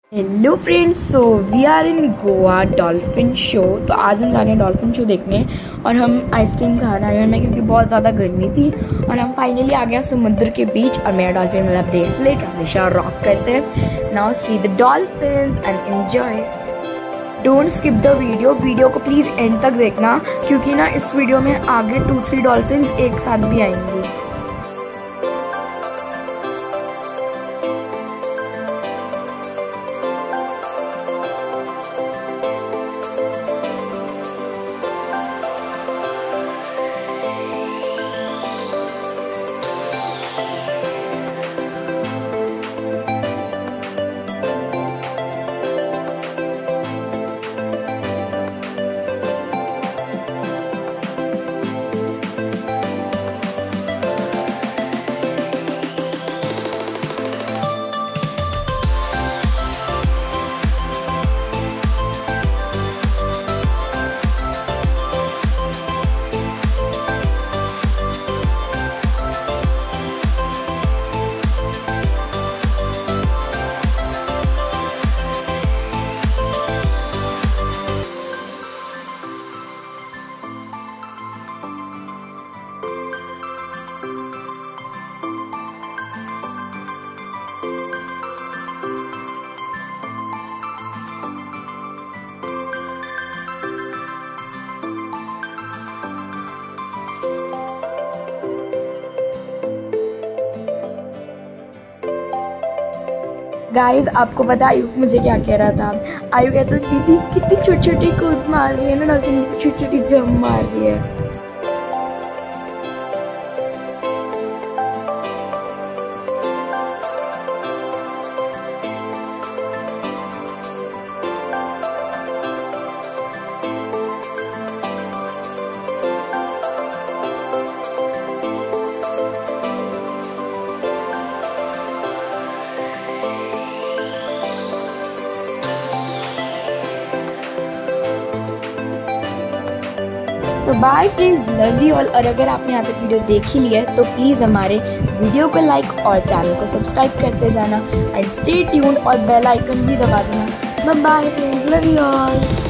Hello friends, so we are in Goa dolphin show. तो आज हम जा रहे हैं डॉल्फिन शो देखने और हम आइसक्रीम खाना आए हैं क्योंकि बहुत ज़्यादा गर्मी थी और हम फाइनली आ गए समुद्र के बीच और मेरा डॉल्फिन वाला ब्रेसलेट हमेशा रॉक करते हैं। Now see the dolphins and enjoy. Don't skip the video को प्लीज़ एंड तक देखना क्योंकि ना इस वीडियो में आगे 2-3 डॉल्फिन्स एक साथ भी आएंगे। गाइस, आपको पता है आयु मुझे क्या कह रहा था? आयु कहता दीदी कितनी छोटी छोटी कूद मार रही है ना, डॉल्फिन छोटी छोटी जंप मार रही है। तो bye friends, love you all. और अगर आपने यहाँ तक वीडियो देख ही लिया है तो प्लीज़ हमारे वीडियो को लाइक और चैनल को सब्सक्राइब करते जाना एंड स्टे ट्यून्ड और बेल आइकन भी दबा देना। Bye friends, love you all.